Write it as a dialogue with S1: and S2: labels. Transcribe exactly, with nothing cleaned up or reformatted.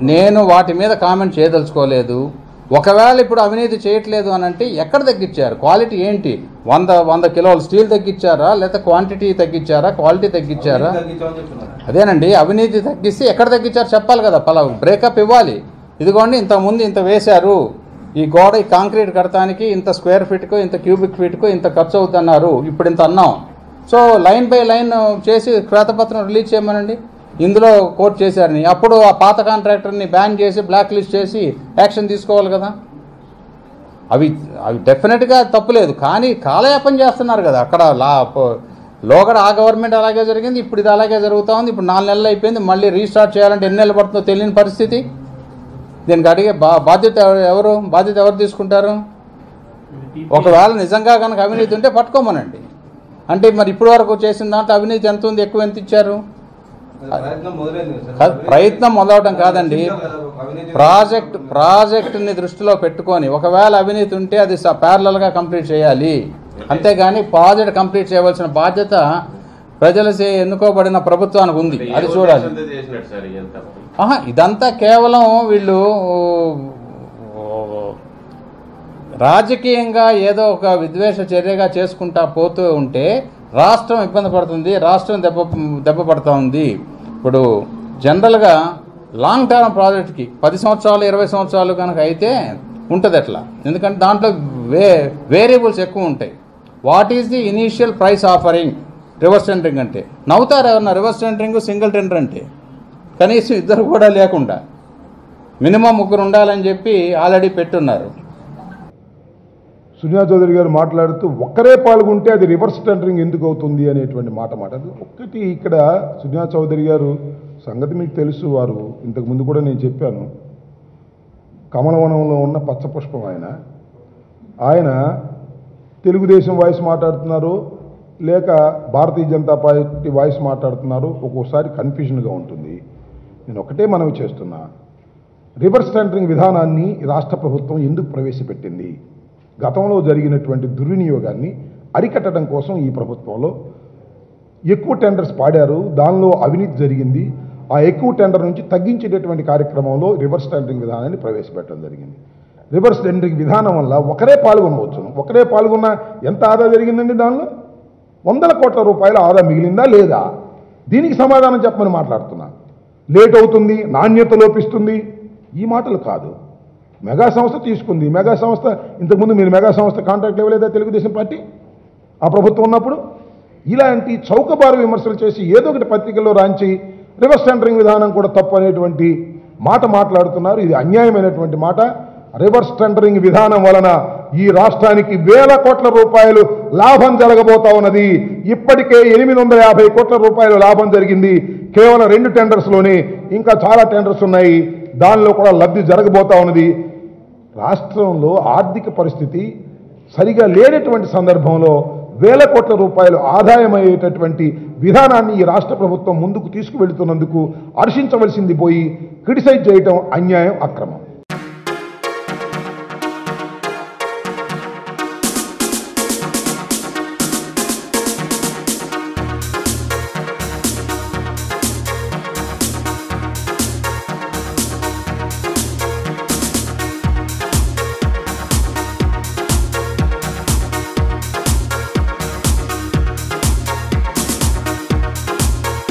S1: నేను వాటి మీద కామెంట్ చేయదలుచుకోలేదు. ఒకవేళ ఇప్పుడు అవినీతి చేయట్లేదు అని అంటే ఎక్కడ తగ్గించారు? క్వాలిటీ ఏంటి? వంద వంద కిలోల స్టీల్ తగ్గించారా, లేదా క్వాంటిటీ తగ్గించారా, క్వాలిటీ తగ్గించారా? అదేనండి, అవినీతి తగ్గిస్తే ఎక్కడ తగ్గించారు చెప్పాలి కదా. పలా బ్రేకప్ ఇవ్వాలి. ఇదిగోండి ఇంతకుముందు ఇంత వేశారు, ఈ గోడ ఈ కాంక్రీట్ కడటానికి ఇంత స్క్వేర్ ఫీట్కు ఇంత క్యూబిక్ ఫీట్కు ఇంత ఖర్చు అవుతున్నారు, ఇప్పుడు ఇంత అన్నాం. సో లైన్ బై లైన్ చేసి శ్వేతపత్రం రిలీజ్ చేయమనండి. ఇందులో కోర్టు చేశారని అప్పుడు ఆ పాత కాంట్రాక్టర్ని బ్యాన్ చేసి బ్లాక్ లిస్ట్ చేసి యాక్షన్ తీసుకోవాలి కదా. అవి అవి డెఫినెట్గా తప్పులేదు, కానీ కాలయాపన చేస్తున్నారు కదా. అక్కడ లా లోగడ ఆ గవర్నమెంట్ అలాగే జరిగింది, ఇప్పుడు ఇది అలాగే జరుగుతూ ఉంది. ఇప్పుడు నాలుగు నెలలు అయిపోయింది, మళ్ళీ రీస్టార్ట్ చేయాలంటే ఎన్ని నెలలు పడుతుందో తెలియని పరిస్థితి. దీనికి అడిగే బా బాధ్యత ఎవరు బాధ్యత ఎవరు తీసుకుంటారు? ఒకవేళ నిజంగా కనుక అవినీతి ఉంటే పట్టుకోమనండి. అంటే మరి ఇప్పటి వరకు చేసిన దాంట్లో అవినీతి ఎంత ఉంది, ఎక్కువ ఎంత ఇచ్చారు? ప్రయత్నం మొదలవడం కాదండి, ప్రాజెక్ట్ ప్రాజెక్టుని దృష్టిలో పెట్టుకొని ఒకవేళ అవినీతి ఉంటే అది ప్యారలల్గా కంప్లీట్ చేయాలి. అంతేగాని ప్రాజెక్ట్ కంప్లీట్ చేయవలసిన బాధ్యత ప్రజలచే ఎన్నుకోబడిన ప్రభుత్వానికి ఉంది, అది చూడాలి. ఆహా, ఇదంతా కేవలం వీళ్ళు రాజకీయంగా ఏదో ఒక విద్వేష చర్యగా చేసుకుంటా పోతూ ఉంటే రాష్ట్రం ఇబ్బంది పడుతుంది, రాష్ట్రం దెబ్బ దెబ్బ పడుతూ ఉంది. ఇప్పుడు జనరల్గా లాంగ్ టర్మ్ ప్రాజెక్ట్కి పది సంవత్సరాలు ఇరవై సంవత్సరాలు కనుక అయితే ఉంటుంది అట్లా, ఎందుకంటే దాంట్లో వే వేరియబుల్స్ ఎక్కువ ఉంటాయి. What is the initial price offering reverse tendering అంటే? నవ్వుతారు ఎవరన్నా రివర్స్ టెండరింగ్ సింగిల్ టెండర్ అంటే? కనీసం ఇద్దరు కూడా లేకుండా మినిమం ముగ్గురు ఉండాలని చెప్పి ఆల్రెడీ పెట్టున్నారు.
S2: సుజనా చౌదరి గారు మాట్లాడుతూ ఒక్కరే పాల్గొంటే అది రివర్స్ టెండరింగ్ ఎందుకు అవుతుంది అనేటువంటి మాట మాట్లాడు. ఒక్కటి ఇక్కడ సుజనా చౌదరి గారు సంగతి మీకు తెలుసు, వారు ఇంతకుముందు కూడా నేను చెప్పాను, కమలవనంలో ఉన్న పచ్చపుష్పం ఆయన ఆయన తెలుగుదేశం వాయిస్ మాట్లాడుతున్నారు లేక భారతీయ జనతా పార్టీ వాయిస్ మాట్లాడుతున్నారు, ఒక్కోసారి కన్ఫ్యూజన్గా ఉంటుంది. నేను ఒకటే మనవి చేస్తున్నా, రివర్స్ టెండరింగ్ విధానాన్ని రాష్ట్ర ప్రభుత్వం ఎందుకు ప్రవేశపెట్టింది? గతంలో జరిగినటువంటి దుర్వినియోగాన్ని అరికట్టడం కోసం ఈ ప్రభుత్వంలో ఎక్కువ టెండర్స్ పాడారు, దానిలో అవినీతి జరిగింది. ఆ ఎక్కువ టెండర్ నుంచి తగ్గించేటటువంటి కార్యక్రమంలో రివర్స్ టెండరింగ్ విధానాన్ని ప్రవేశపెట్టడం జరిగింది. రివర్స్ టెండరింగ్ విధానం వల్ల ఒకరే పాల్గొనవచ్చును. ఒకరే పాల్గొన్న ఎంత ఆదా జరిగిందండి? దానిలో వందల కోట్ల రూపాయల ఆదా మిగిలిందా లేదా? దీనికి సమాధానం చెప్పమని మాట్లాడుతున్నా. లేట్ అవుతుంది, నాణ్యత లోపిస్తుంది, ఈ మాటలు కాదు. మెగా సంస్థ తీసుకుంది, మెగా సంస్థ ఇంతకుముందు మీరు మెగా సంస్థ కాంట్రాక్ట్ ఇవ్వలేదా తెలుగుదేశం పార్టీ ఆ ప్రభుత్వం ఉన్నప్పుడు? ఇలాంటి చౌకబారు విమర్శలు చేసి ఏదో ఒకటి పత్రికల్లో రాంచి రివర్స్ టెండరింగ్ విధానం కూడా తప్పు అనేటువంటి మాట మాట్లాడుతున్నారు. ఇది అన్యాయమైనటువంటి మాట. రివర్స్ టెండరింగ్ విధానం వలన ఈ రాష్ట్రానికి వేల కోట్ల రూపాయలు లాభం జరగబోతా ఉన్నది. ఇప్పటికే ఎనిమిది వందల యాభై కోట్ల రూపాయలు లాభం జరిగింది కేవలం రెండు టెండర్స్లోనే. ఇంకా చాలా టెండర్స్ ఉన్నాయి, దానిలో కూడా లబ్ధి జరగబోతా ఉన్నది. రాష్ట్రంలో ఆర్థిక పరిస్థితి సరిగా లేనటువంటి సందర్భంలో వేల కోట్ల రూపాయలు ఆదాయమయ్యేటటువంటి విధానాన్ని ఈ రాష్ట్ర ప్రభుత్వం ముందుకు తీసుకువెళుతున్నందుకు హర్షించవలసింది పోయి క్రిటిసైజ్ చేయటం అన్యాయం, అక్రమం.